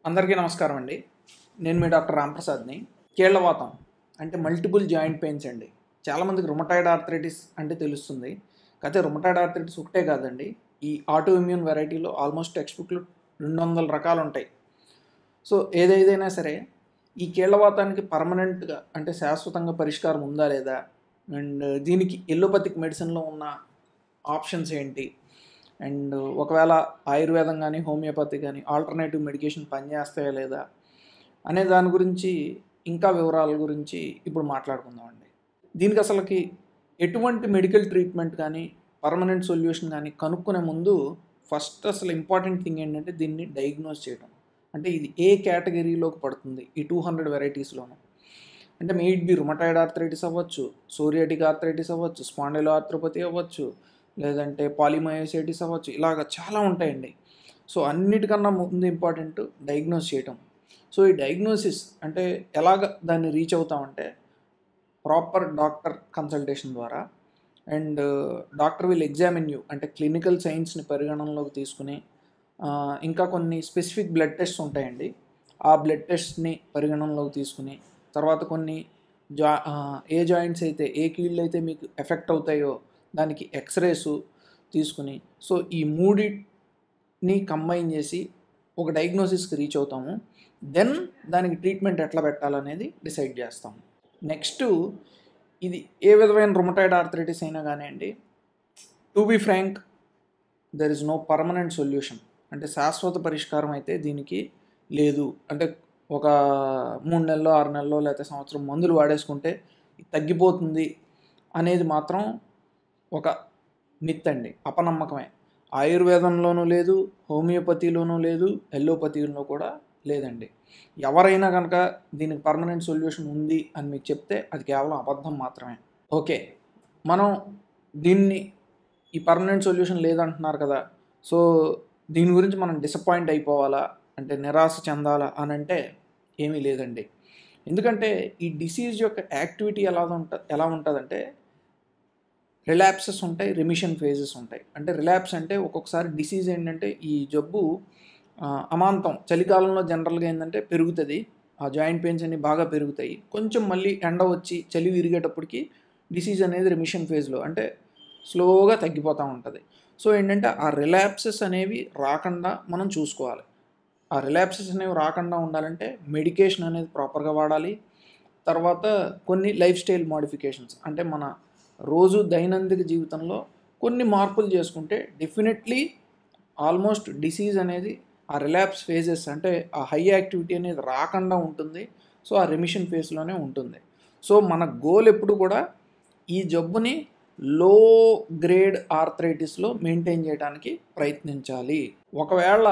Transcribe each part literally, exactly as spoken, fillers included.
అందరికీ నమస్కారం అండి. నేను మీ డాక్టర్ రాంప్రసాద్ని. కీళ్ళవాతం అంటే మల్టిపుల్ జాయింట్ పెయిన్స్ అండి. చాలామందికి రుమటాయిడ్ ఆర్థరైటిస్ అంటే తెలుస్తుంది. కాకపోతే రుమటాయిడ్ ఆర్థరైటిస్ ఒకటే కాదండి. ఈ ఆటోఇమ్యూన్ వెరైటీలో ఆల్మోస్ట్ టెక్స్ట్ బుక్‌లో రెండు వందల రకాలు ఉంటాయి. సో ఏదేదైనా సరే ఈ కీళ్ళవాతానికి పర్మనెంట్‌గా అంటే శాశ్వతంగా పరిష్కారం ఉందా లేదా? అండ్ దీనికి ఎలోపతిక్ మెడిసిన్‌లో ఉన్న ఆప్షన్స్ ఏంటి? అండ్ ఒకవేళ ఆయుర్వేదం కానీ హోమియోపతి కానీ ఆల్టర్నేటివ్ మెడికేషన్ పనిచేస్తాయా లేదా అనే దాని గురించి ఇంకా వివరాల గురించి ఇప్పుడు మాట్లాడుకుందామండి. దీనికి అసలుకి ఎటువంటి మెడికల్ ట్రీట్మెంట్ కానీ పర్మనెంట్ సొల్యూషన్ కానీ కనుక్కునే ముందు ఫస్ట్ అసలు ఇంపార్టెంట్ థింగ్ ఏంటంటే దీన్ని డయాగ్నోస్ చేయడం. అంటే ఇది ఏ కేటగిరీలోకి పడుతుంది ఈ టూ హండ్రెడ్ వెరైటీస్లోనూ. అంటే మెయిట్ బి రుమటాయిడ్ ఆర్థరైటిస్ అవ్వచ్చు, సోరియాటిక్ ఆర్థరైటిస్ అవ్వచ్చు, స్పాండిలో ఆర్థ్రోపతి అవ్వచ్చు, లేదంటే పాలిమయోసైటిస్ అవ్వచ్చు, ఇలాగ చాలా ఉంటాయండి. సో అన్నిటికన్నా ముందు ఇంపార్టెంట్ డయాగ్నోస్ చేయటం. సో ఈ డయాగ్నోసిస్ అంటే ఎలాగ దాన్ని రీచ్ అవుతామంటే ప్రాపర్ డాక్టర్ కన్సల్టేషన్ ద్వారా. And doctor will examine you అంటే క్లినికల్ సైన్స్ని పరిగణనలోకి తీసుకుని ఇంకా కొన్ని స్పెసిఫిక్ బ్లడ్ టెస్ట్స్ ఉంటాయండి. ఆ బ్లడ్ టెస్ట్ని పరిగణనలోకి తీసుకుని తర్వాత కొన్ని జా ఏ జాయింట్స్ అయితే ఏ కీళ్ళు అయితే మీకు ఎఫెక్ట్ అవుతాయో దానికి ఎక్స్రేస్ తీసుకుని సో ఈ మూడిని కంబైన్ చేసి ఒక డయాగ్నోసిస్కి రీచ్ అవుతాము. దెన్ దానికి ట్రీట్మెంట్ ఎట్లా పెట్టాలనేది డిసైడ్ చేస్తాము. నెక్స్ట్ ఇది ఏ విధమైన రుమటాయిడ్ ఆర్థరైటిస్ అయినా కానివ్వండి, to be frank there is no permanent solution. అంటే శాశ్వత పరిష్కారం అయితే దీనికి లేదు. అంటే ఒక మూడు నెలలో ఆరు నెలలో లేకపోతే సంవత్సరం మందులు వాడేసుకుంటే తగ్గిపోతుంది అనేది మాత్రం ఒక మిత్ అండి, అపనమ్మకమే. ఆయుర్వేదంలోనూ లేదు, హోమియోపతిలోనూ లేదు, ఎలోపతిలో కూడా లేదండి. ఎవరైనా కనుక దీనికి పర్మనెంట్ సొల్యూషన్ ఉంది అని మీకు చెప్తే అది కేవలం అబద్ధం మాత్రమే. ఓకే, మనం దీన్ని ఈ పర్మనెంట్ సొల్యూషన్ లేదంటున్నారు కదా, సో దీని గురించి మనం డిసప్పాయింట్ అయిపోవాలా అంటే నిరాశ చెందాలా అని అంటే ఏమీ లేదండి. ఎందుకంటే ఈ డిసీజ్ యొక్క యాక్టివిటీ ఎలా ఉంట ఎలా ఉంటుందంటే రిలాప్సెస్ ఉంటాయి, రిమిషన్ ఫేజెస్ ఉంటాయి. అంటే రిలాప్స్ అంటే ఒక్కొక్కసారి డిసీజ్ ఏంటంటే ఈ జబ్బు అమాంతం చలికాలంలో జనరల్గా ఏంటంటే పెరుగుతుంది, ఆ జాయింట్ పెయిన్స్ అన్ని బాగా పెరుగుతాయి. కొంచెం మళ్ళీ ఎండ వచ్చి చలి విరిగేటప్పటికి డిసీజ్ అనేది రిమిషన్ ఫేజ్లో అంటే స్లోగా తగ్గిపోతూ ఉంటుంది. సో ఏంటంటే ఆ రిలాప్సెస్ అనేవి రాకుండా మనం చూసుకోవాలి. ఆ రిలాప్సెస్ అనేవి రాకుండా ఉండాలంటే మెడికేషన్ అనేది ప్రాపర్గా వాడాలి. తర్వాత కొన్ని లైఫ్ స్టైల్ మోడిఫికేషన్స్ అంటే మన రోజు దైనందిక జీవితంలో కొన్ని మార్పులు చేసుకుంటే డెఫినెట్లీ ఆల్మోస్ట్ డిసీజ్ అనేది ఆ రిలాప్స్ ఫేజెస్ అంటే ఆ హై యాక్టివిటీ అనేది రాకుండా ఉంటుంది. సో ఆ రెమిషన్ ఫేజ్లోనే ఉంటుంది. సో మన గోల్ ఎప్పుడు కూడా ఈ జబ్బుని లో గ్రేడ్ ఆర్థరైటిస్లో మెయింటైన్ చేయడానికి ప్రయత్నించాలి. ఒకవేళ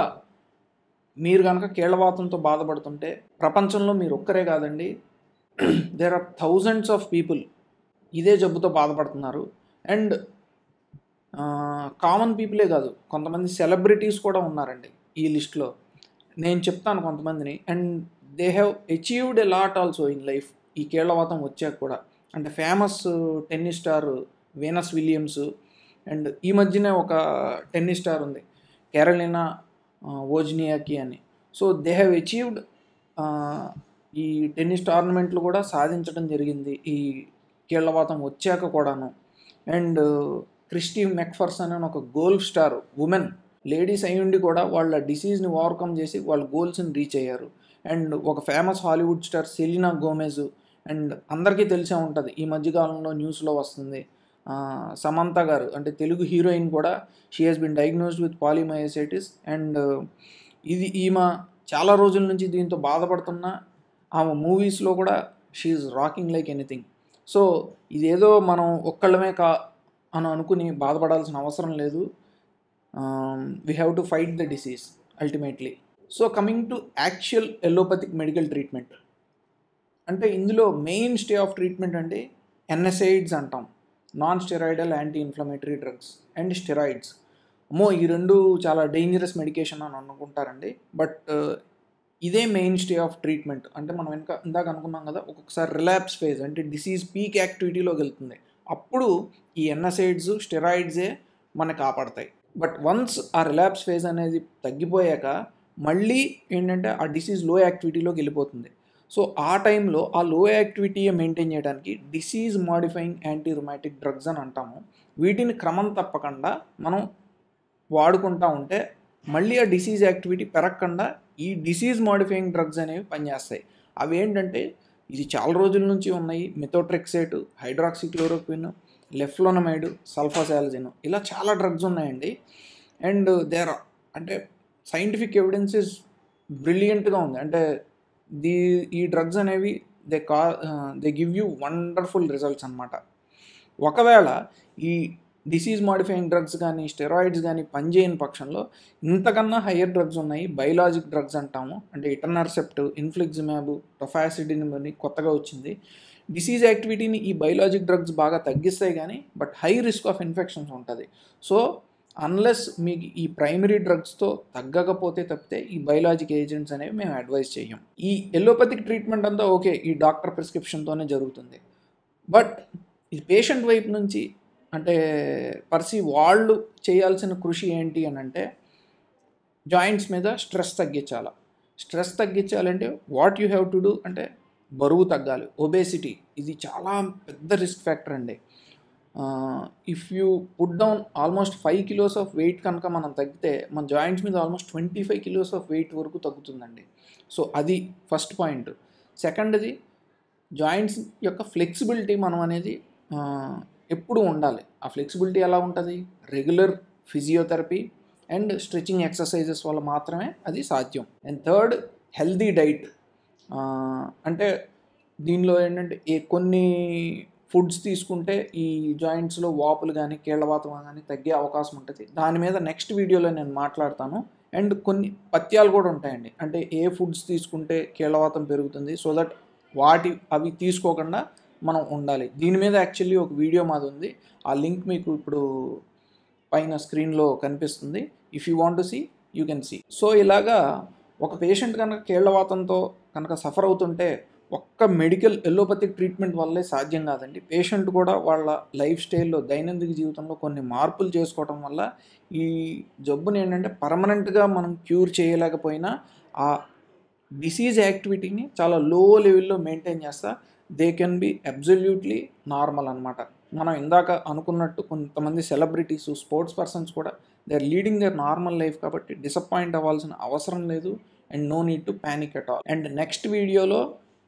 మీరు కనుక కీళ్ళవాతంతో బాధపడుతుంటే ప్రపంచంలో మీరు ఒక్కరే కాదండి, there are thousands of people ఇదే జబ్బుతో బాధపడుతున్నారు. అండ్ కామన్ పీపులే కాదు, కొంతమంది సెలబ్రిటీస్ కూడా ఉన్నారండి ఈ లిస్ట్లో. నేను చెప్తాను కొంతమందిని. And they have achieved a lot also in life ఈ కీళ్ళవాతం వచ్చాక కూడా. అంటే famous tennis star Venus Williams, and ఈ మధ్యనే ఒక టెన్నిస్ స్టార్ ఉంది కెరోలినా వోజ్నియాకి అని. సో దే హ్యావ్ అచీవ్డ్ ఈ టెన్నిస్ టోర్నమెంట్లు కూడా సాధించడం జరిగింది ఈ కీళ్ళవాతం వచ్చాక కూడాను. అండ్ క్రిస్టీ మెక్ఫర్సన్ అని ఒక గోల్ఫ్ స్టార్ ఉమెన్ లేడీస్ అయి ఉండి కూడా వాళ్ళ డిసీజ్ని ఓవర్కమ్ చేసి వాళ్ళ గోల్స్ని రీచ్ అయ్యారు. అండ్ ఒక famous Hollywood star Selena Gomez, and అందరికీ తెలిసే ఉంటుంది ఈ మధ్యకాలంలో న్యూస్లో వస్తుంది సమంత గారు అంటే తెలుగు హీరోయిన్ కూడా she has been diagnosed with polymyositis. And ఇది ఈమె చాలా రోజుల నుంచి దీంతో బాధపడుతున్న ఆమె మూవీస్లో కూడా she is rocking like anything. So ఇదేదో మనం ఒక్కళ్ళమే కా అని అనుకుని బాధపడాల్సిన అవసరం లేదు. We have to fight the disease ultimately. So coming to actual allopathic medical treatment అంటే ఇందులో మెయిన్ స్టే ఆఫ్ ట్రీట్మెంట్ అంటే ఎన్ఎస్ఐడ్స్ అంటాం, non steroidal anti inflammatory drugs and steroids. అమ్మో ఈ రెండు చాలా డేంజరస్ మెడికేషన్ అని అనుకుంటారండి, బట్ ఇదే మెయిన్ స్టే ఆఫ్ ట్రీట్మెంట్. అంటే మనం ఇంకా ఇందాక అనుకున్నాం కదా, ఒక్కొక్కసారి రిలాప్స్ ఫేజ్ అంటే డిసీజ్ పీక్ యాక్టివిటీలోకి వెళ్తుంది, అప్పుడు ఈ ఎన్ఎస్ఐడ్స్ స్టెరాయిడ్సే మనకి కాపాడతాయి. బట్ వన్స్ ఆ రిలాప్స్ ఫేజ్ అనేది తగ్గిపోయాక మళ్ళీ ఏంటంటే ఆ డిసీజ్ లో యాక్టివిటీలోకి వెళ్ళిపోతుంది. సో ఆ టైంలో ఆ లో యాక్టివిటీ మెయింటైన్ చేయడానికి disease modifying anti rheumatic drugs అని అంటాము. వీటిని క్రమం తప్పకుండా మనం వాడుకుంటూ ఉంటే మళ్ళీ ఆ డిసీజ్ యాక్టివిటీ పెరగకుండా ఈ డిసీజ్ మాడిఫైయింగ్ డ్రగ్స్ అనేవి పనిచేస్తాయి. అవి ఏంటంటే ఇది చాలా రోజుల నుంచి ఉన్నాయి. మెథోట్రెక్సేట్, హైడ్రాక్సిక్లోరోక్విన్, లెఫ్లోనమైడ్, సల్ఫాసాలజిన్, ఇలా చాలా డ్రగ్స్ ఉన్నాయండి. అండ్ దేర్ అంటే సైంటిఫిక్ ఎవిడెన్స్ ఇస్ బ్రిలియంట్గా ఉంది. అంటే దీ ఈ డ్రగ్స్ అనేవి దే కా they give you wonderful results అనమాట. ఒకవేళ ఈ డిసీజ్ మాడిఫైయింగ్ డ్రగ్స్ కానీ స్టెరాయిడ్స్ కానీ పనిచేయని పక్షంలో ఇంతకన్నా హయ్యర్ డ్రగ్స్ ఉన్నాయి. బయోలాజిక్ డ్రగ్స్ అంటాము. అంటే ఇటర్నర్సెప్ట్, ఇన్ఫ్లిక్జిమాబ్, టొఫాసిడిన్ అని కొత్తగా వచ్చింది. డిసీజ్ యాక్టివిటీని ఈ బయోలాజిక్ డ్రగ్స్ బాగా తగ్గిస్తాయి కానీ but high risk of infections ఉంటుంది. సో అన్లెస్ మీకు ఈ ప్రైమరీ డ్రగ్స్తో తగ్గకపోతే తప్పితే ఈ బయోలాజిక్ ఏజెంట్స్ అనేవి మేము అడ్వైజ్ చేయం. ఈ ఎలోపతిక్ ట్రీట్మెంట్ అంతా ఓకే, ఈ డాక్టర్ ప్రిస్క్రిప్షన్తోనే జరుగుతుంది. బట్ ఈ పేషెంట్ వైపు నుంచి అంటే పర్సి వాళ్ళు చేయాల్సిన కృషి ఏంటి అని అంటే జాయింట్స్ మీద స్ట్రెస్ తగ్గించాలి. స్ట్రెస్ తగ్గించాలంటే what you have to do అంటే బరువు తగ్గాలి. ఒబేసిటీ ఇది చాలా పెద్ద రిస్క్ ఫ్యాక్టర్ అండి. If you put down almost five kilos of weight కనుక మనం తగ్గితే మన జాయింట్స్ మీద almost twenty five kilos of weight వరకు తగ్గుతుందండి. సో అది ఫస్ట్ పాయింట్. సెకండ్ది జాయింట్స్ యొక్క ఫ్లెక్సిబిలిటీ మనం అనేది ఎప్పుడు ఉండాలి. ఆ ఫ్లెక్సిబిలిటీ ఎలా ఉంటుంది? Regular physiotherapy and stretching exercises వల్ల మాత్రమే అది సాధ్యం. And third, healthy diet. అంటే దీనిలో ఏంటంటే ఏ కొన్ని ఫుడ్స్ తీసుకుంటే ఈ జాయింట్స్లో వాపులు కానీ కీళ్ళవాతం కానీ తగ్గే అవకాశం ఉంటుంది. దాని మీద నెక్స్ట్ వీడియోలో నేను మాట్లాడతాను. అండ్ కొన్ని పథ్యాలు కూడా ఉంటాయండి. అంటే ఏ ఫుడ్స్ తీసుకుంటే కీళ్ళవాతం పెరుగుతుంది, సో దట్ వాటి అవి తీసుకోకుండా మనం ఉండాలి. దీని మీద యాక్చువల్లీ ఒక వీడియో మాది ఉంది. ఆ లింక్ మీకు ఇప్పుడు పైన స్క్రీన్లో కనిపిస్తుంది. If you want to see you can see. So ఇలాగా ఒక పేషెంట్ కనుక కీళ్ళవాతంతో కనుక సఫర్ అవుతుంటే ఒక్క మెడికల్ ఎలోపతిక్ ట్రీట్మెంట్ వల్లే సాధ్యం కాదండి. పేషెంట్ కూడా వాళ్ళ లైఫ్ స్టైల్లో దైనందిక జీవితంలో కొన్ని మార్పులు చేసుకోవటం వల్ల ఈ జబ్బుని ఏంటంటే పర్మనెంట్గా మనం క్యూర్ చేయలేకపోయినా ఆ డిసీజ్ యాక్టివిటీని చాలా లో లెవెల్లో మెయింటైన్ చేస్తా they can be absolutely normal అనమాట. మనం ఇందాక అనుకున్నట్టు కొంతమంది సెలబ్రిటీస్, స్పోర్ట్స్ పర్సన్స్ కూడా they are leading their normal life కాబట్టి డిసప్పాయింట్ అవ్వాల్సిన అవసరం లేదు. And no need to panic at all. And next వీడియోలో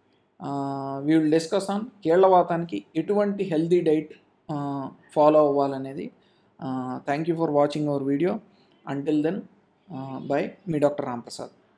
వీ విల్ డిస్కస్ ఆన్ కీళ్ళవాతానికి ఎటువంటి హెల్దీ డైట్ ఫాలో అవ్వాలనేది. Thank you for watching our వీడియో. అంటిల్ దెన్ బై మీ డాక్టర్ రాంప్రసాద్.